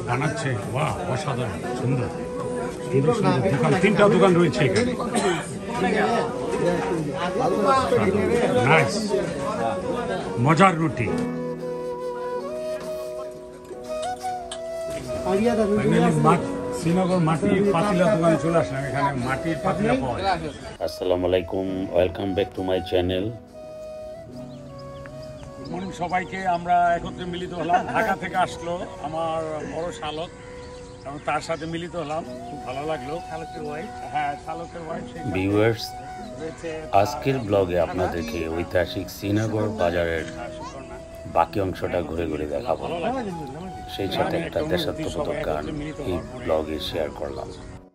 বানাচ্ছে। বাহ, অসাধারণ, সুন্দর সুন্দর সুন্দর দোকান, 3টা দোকান রয়েছে এখানে। নাইস, মজার রুটি। শ্রীনগর মাটির পাতিলা দোকানে চলে আসলাম। এখানে মাটির পাতিলা পাওয়া যায়। আসসালামু আলাইকুম, welcome back to my channel. Good morning সবাইকে। আমরা একত্রে মিলিত হলাম। ঢাকা থেকে আসলো আমার বড় শালক এবং তার সাথে মিলিত হলাম, খুব ভালো লাগলো। শালকের ওয়াইফ, হ্যাঁ শালকের ওয়াইফ। ভিউয়ার্স, আজকের ব্লগে আপনাদেরকে ঐতিহাসিক শ্রীনগর বাজারের বাকি অংশটা ঘুরে ঘুরে দেখাবো। সেই সাথে একটা দেশাত্মবোধক গান এই ব্লগে শেয়ার করলাম।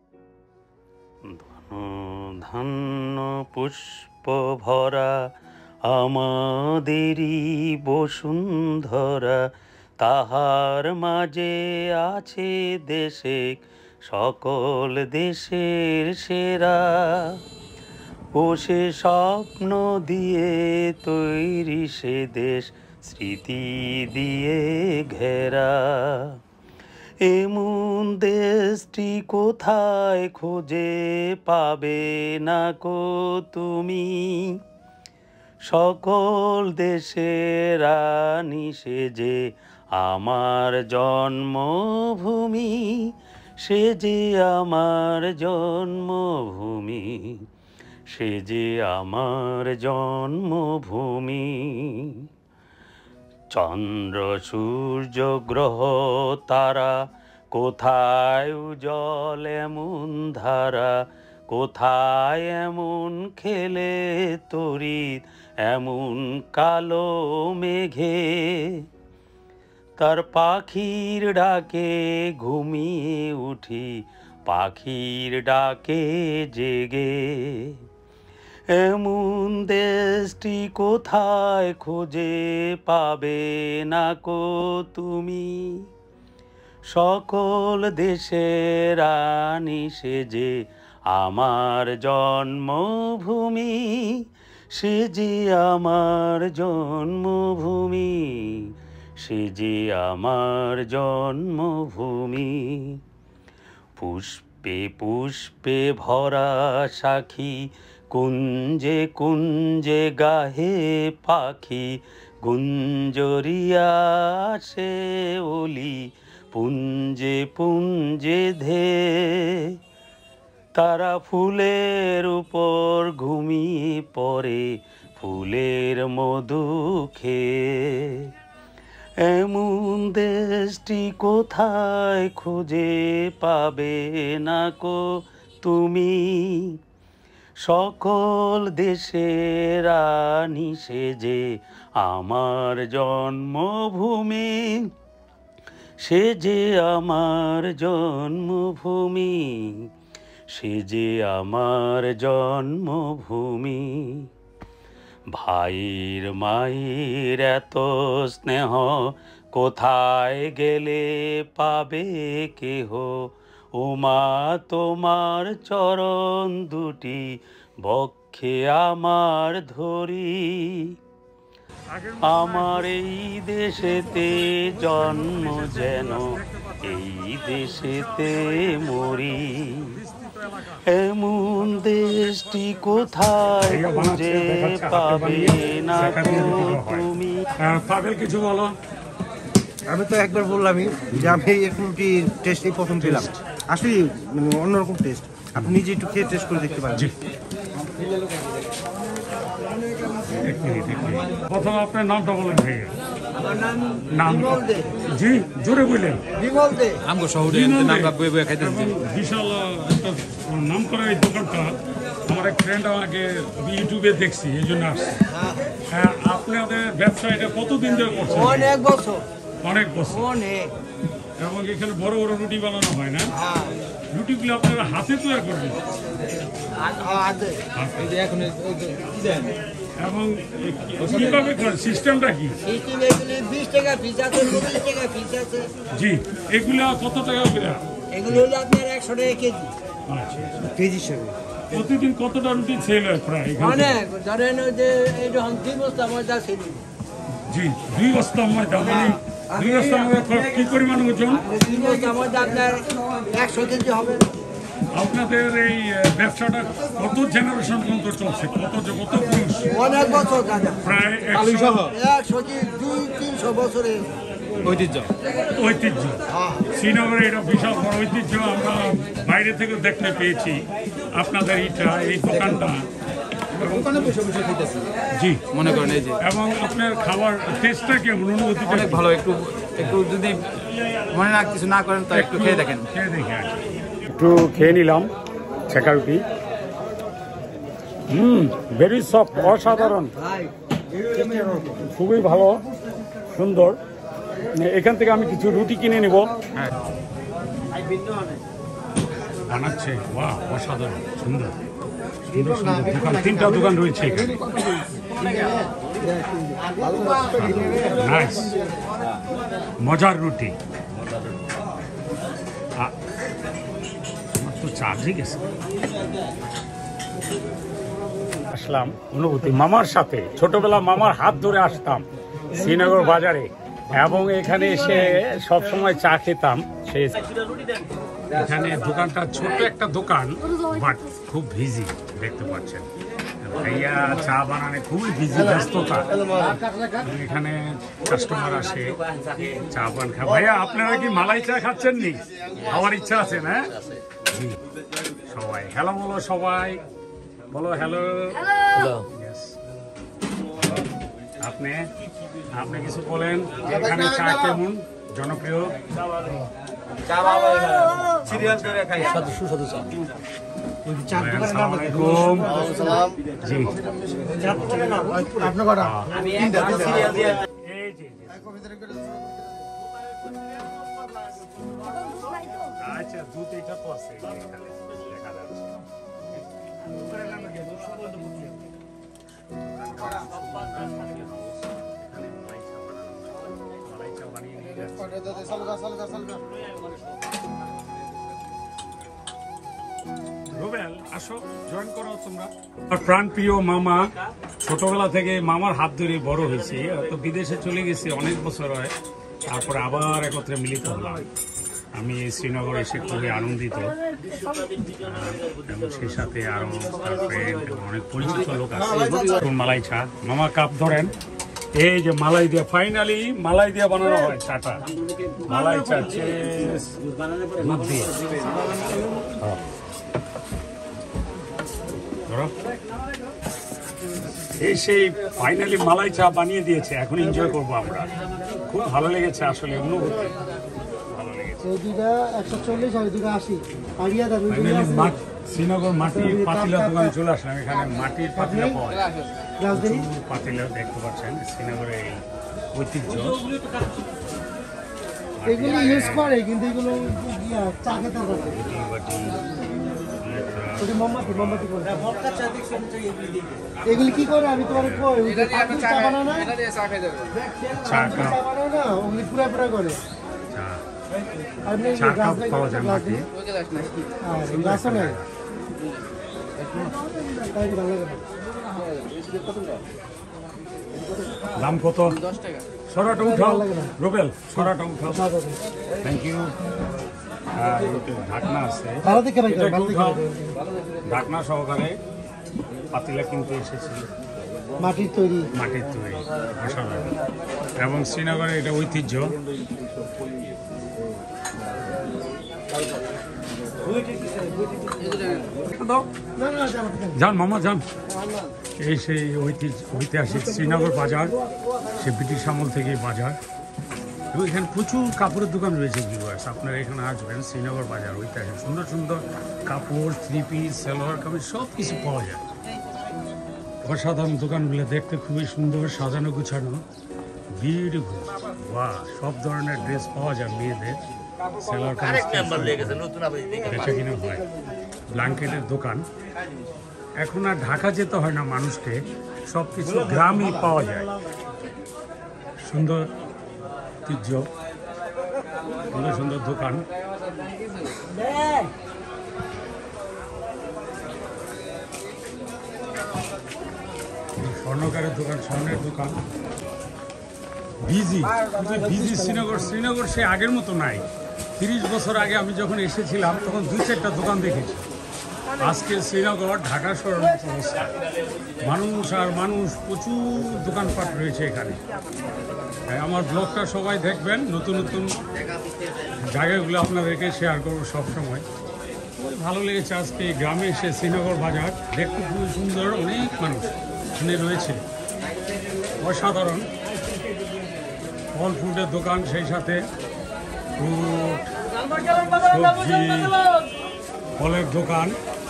ধান্য পুষ্প ভরা আমাদেরই বসুন্ধরা, তাহার মাঝে আছে দেশে সকল দেশের সেরা। ও সে স্বপ্ন দিয়ে তৈরি সে দেশ, স্মৃতি দিয়ে ঘেরা। এমন দেশটি কোথায় খুঁজে পাবে না কো তুমি, সকল দেশের রানী সে যে আমার জন্মভূমি, সে যে আমার জন্মভূমি, সে যে আমার জন্মভূমি। চন্দ্র সূর্য গ্রহ তারা কোথায় উজ্জ্বল এমন ধারা, কোথায় এমন খেলে তড়িৎ এমন কালো মেঘে। তার পাখির ডাকে ঘুমিয়ে উঠি, পাখির ডাকে জেগে। এমন দেশটি কোথায় খুঁজে পাবে না কো তুমি, সকল দেশের রানী সে যে আমার জন্মভূমি, সে যে আমার জন্মভূমি, সে যে আমার জন্মভূমি। পুষ্পে পুষ্পে ভরা সাখী, কুঞ্জে কুঞ্জে গাহে পাখি, গুঞ্জরিয়া আসে ওলি, পুঞ্জে পুঞ্জে ধে। তারা ফুলের উপর ঘুমিয়ে পড়ে, ফুলের মধু খেয়ে। এমন দেশটি কোথায় খুঁজে পাবে না কো তুমি, সকল দেশের রানী সে যে আমার জন্মভূমি, সে যে আমার জন্মভূমি, সে যে আমার জন্মভূমি। ভাইয়ের মায়ের এত স্নেহ কোথায় গেলে পাবে কেহ, ওমা তোমার চরণ দুটি বক্ষে আমার ধরি। আমার এই দেশেতে জন্ম যেন এই দেশেতে মরি। এমন দেশটি কোথায় খুঁজে পাবে না তুমি। পাবেল কিছু বলো। আমি তো একবার বললামই যে আমি এখন টেস্টই প্রথম পেলাম, আসলে অন্যরকম টেস্ট। আপনি নিজে একটু খেয়ে টেস্ট করে দেখতে পারেন। প্রথম আপনার নামটা বলেন ভাইয়া। আমার নাম জি জোরে বললেন। বিমল দে। আমগো শহরে নামটা বয়ে বয়ে খাইতেছি। বিশাল একটা নাম করা এই দোকানটা। আমার এক ফ্রেন্ড আমাকে ইউটিউবে দেখছি, এই জন্য আসছি। হ্যাঁ, আপনাদের ব্যবসা এটা কতদিন ধরে করছেন? অনেক বছর। অনেক বছর। অনেক। এবং এখানে বড় বড় রুটি বানানো হয় না? রুটিগুলো আপনারা হাতে তৈরি করবেন? এবং কিভাবে করেন, সিস্টেমটা কি? 20 টাকা পিস আছে, 30 টাকা পিস আছে। জি, এগুলা কত টাকা করে? এগুলো হলো আপনার 100 টাকা কেজি। আচ্ছা, কেজি হিসেবে। প্রতিদিন কতটা রুটি সেল হয় প্রায়? অনেক, ধরেন ওই যে এই যখন 2 বস্তা ময়দা ছিল। জি, 2 বস্তা ময়দা মানে কি পরিমাণ ওজন? আপনার 100 কেজি হবে। আপনাদের এই ব্যবসাটা কত জেনারেশন পর্যন্ত চলছে? কত পুরুষ? অনেক বছর দাদা, প্রায় 100 কি 200-300 বছরের ঐতিহ্য। ঐতিহ্য। শ্রীনগরে এটা বিশাল বড় ঐতিহ্য। আমরা বাইরে থেকে দেখতে পেয়েছি আপনাদের এই দোকানটা। জি, মনে করেন এই যে এবং আপনার খাবার টেস্টটা কেমন? অনুভূতি অনেক ভালো। একটু যদি মনে না কিছু না করেন তো একটু খেয়ে দেখেন। একটু খেয়ে নিলাম ছেঁকা রুটি। ভেরি সফট, অসাধারণ, খুবই ভালো, সুন্দর। এখান থেকে আমি কিছু রুটি কিনে নেব। হ্যাঁ, বানাচ্ছে, বাহ, অসাধারণ, সুন্দর সুন্দর সুন্দর দোকান। 3টা দোকান রয়েছে এখানে। নাইস, মজার রুটি। আমার তো চার্জে গেছে। আসলাম অনুভূতি মামার সাথে, ছোটবেলা মামার হাত ধরে আসতাম শ্রীনগর বাজারে এবং এখানে এসে সব সময় চা খেতাম। এখানে দোকানটা ছোট একটা দোকান, বাট খুব বিজি, দেখতে পাচ্ছেন। ভাইয়া চা বানানে খুবই বিজি, ব্যস্ততা। এখানে কাস্টমার আসে, চা পান খায়। ভাইয়া আপনারা কি মালাই চা খাচ্ছেন নি? খাওয়ার ইচ্ছা আছে না? জি, সবাই হ্যালো বলো, সবাই বলো হ্যালো। আপনি কিছু বলেন, এখানে চা কেমন জনপ্রিয়? আচ্ছা, দুধ এটা তো আছে এখানে দেখা যাচ্ছে। রুবেল, আসো, জয়েন করো তোমরা। প্রাণ প্রিয় মামা, ছোটবেলা থেকে মামার হাত ধরে বড় হয়েছি। তো বিদেশে চলে গেছি অনেক বছর হয়, তারপরে আবার একত্রে মিলিত হলাম। আমি শ্রীনগর এসে খুবই আনন্দিত এবং সেই সাথে আরো ফ্রেন্ড এবং অনেক পরিচিত লোক আছে। মালাই চা, মামা কাপ ধরেন। এই যে মালাই দিয়ে, ফাইনালি মালাই দিয়ে বানানো হয় চাটা। মালাই চা দুধ দিয়ে। এই সেই ফাইনালি মালাই চা বানিয়ে দিয়েছে, এখন এনজয় করবো আমরা। খুব ভালো লেগেছে আসলে, অনুভূতি ভালো লেগেছে। শ্রীনগর মাটির পাতিলা দোকানে চলে আসলাম। এখানে মাটির পাতিলা পাওয়া যায়, পাতিলা দেখতে পাচ্ছেন। শ্রীনগরের এই ঐতিহ্য। এগুলো ইউজ করে, কিন্তু এগুলো চা খেতে পারে। এগুলি কি করে আমি তোমার চা বানাও না, ওগুলি পুরা পুরা করে। দাম কত? 10 টাকা উঠাও রুবেল, 10 টাকা উঠাও। Thank you. ঢাকনা আছে, ঢাকনা সহকারে পাতিলা কিনতে এসেছি। মাটির তৈরি, অসাধারণ। এবং শ্রীনগরে এটা ঐতিহ্য। যান মামা যান। এই সেই ঐতিহাসিক শ্রীনগর বাজার, সে ব্রিটিশ আমল থেকে বাজার। এবং এখানে প্রচুর কাপড়ের দোকান রয়েছে ভিউয়ার্স। আপনারা এখানে আসবেন, শ্রীনগর বাজার ঐতিহাসিক সুন্দর সুন্দর কাপড়, 3 পিস, সালোয়ার কামিজ সব কিছু পাওয়া যায়। অসাধারণ দোকানগুলো দেখতে খুবই সুন্দর, সাজানো গুছানো, বিউটিফুল। বাহ, সব ধরনের ড্রেস পাওয়া যায় মেয়েদের। সালোয়ার কামিজ বেচা কিনা হয়। ব্ল্যাঙ্কেটের দোকান। এখন আর ঢাকা যেতে হয় না মানুষকে, সব কিছু গ্রামেই পাওয়া যায়। সুন্দর ঐতিহ্য, সুন্দর সুন্দর দোকান। স্বর্ণকারের দোকান, স্বর্ণের দোকান, বিজি, কিন্তু বিজি শ্রীনগর সে আগের মতো নাই। 30 বছর আগে আমি যখন এসেছিলাম তখন 2-4টা দোকান দেখেছি। আজকে শ্রীনগর ঢাকা শহরের মতো অবস্থা, মানুষ আর মানুষ, প্রচুর দোকানপাট রয়েছে এখানে। তাই আমার ব্লগটা সবাই দেখবেন, নতুন নতুন জায়গাগুলো আপনাদেরকে শেয়ার করবো সবসময়। খুবই ভালো লেগেছে আজকে এই গ্রামে এসে। শ্রীনগর বাজার দেখতে খুবই সুন্দর, অনেক মানুষ এখানে রয়েছে, অসাধারণ। ফল ফ্রুটের দোকান, সেই সাথে ফ্রুট, সবজি, ফলের দোকান।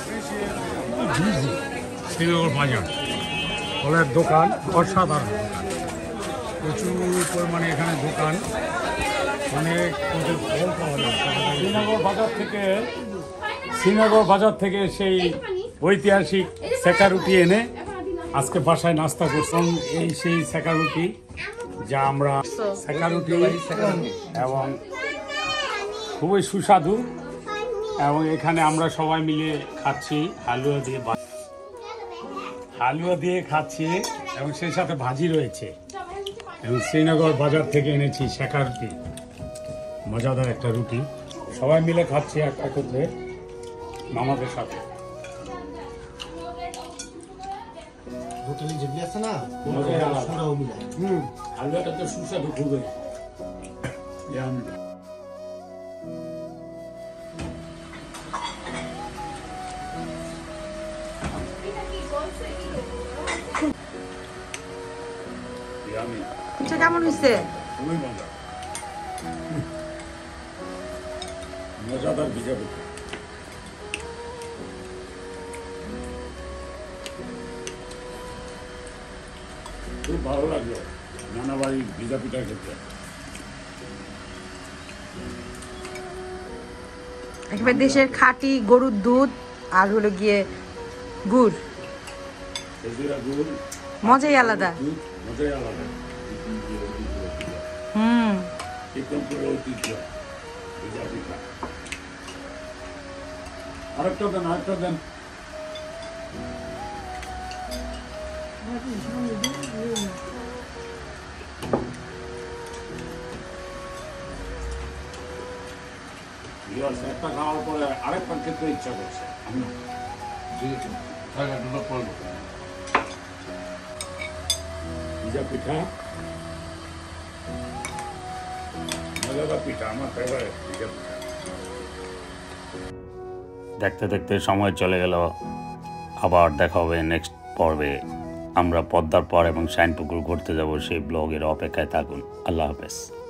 শ্রীনগর বাজার ফলের দোকান, অসাধারণ দোকান, প্রচুর পরিমাণে এখানে দোকান, অনেক প্রচুর ফল পাওয়া যায়। শ্রীনগর বাজার থেকে সেই ঐতিহাসিক সেকা রুটি এনে আজকে বাসায় নাস্তা করছিলাম। এই সেই সেকা রুটি, যা আমরা সেকা রুটি, এবং খুবই সুস্বাদু। এবং এখানে আমরা সবাই মিলে খাচ্ছি, হালুয়া দিয়ে খাচ্ছি, এবং সেই সাথে ভাজি রয়েছে। এবং শ্রীনগর বাজার থেকে এনেছি সেকা রুটি, মজাদার একটা রুটি। সবাই মিলে খাচ্ছি একত্রে মামাদের সাথে। হোটেলে যেগুলি আছে না, মজাই আলাদা। ওরাও মিলায়। হালুয়াটা তো সুস্বাদু খুবই। পিঠা কেমন হয়েছে? খুবই মজা, মজাদার ভিজা পিঠা। খুব ভালো লাগলো নানা বাড়ির ভিজা পিঠা খেতে। একেবারে দেশের খাঁটি গরুর দুধ আর হলো গিয়ে গুড়, খেজুরা গুড়, মজাই আলাদা। দুধ, মজাই আলাদা। চিত্তমপুরের ঐতিহ্য ভিজা পিঠা। আরেকটা দেন, আরেকটা দেন। একটা খাওয়ার পরে আরেকটা খেতে ইচ্ছা করছে। ভিজা পিঠা, মজাদার পিঠা, আমার ফেভারিট ভিজা পিঠা। দেখতে দেখতে সময় চলে গেল। আবার দেখা হবে নেক্সট পর্বে। আমরা পদ্মার পাড় এবং শাইনপুকুর ঘুরতে যাব, সেই ব্লগের অপেক্ষায় থাকুন। আল্লাহ হাফেজ।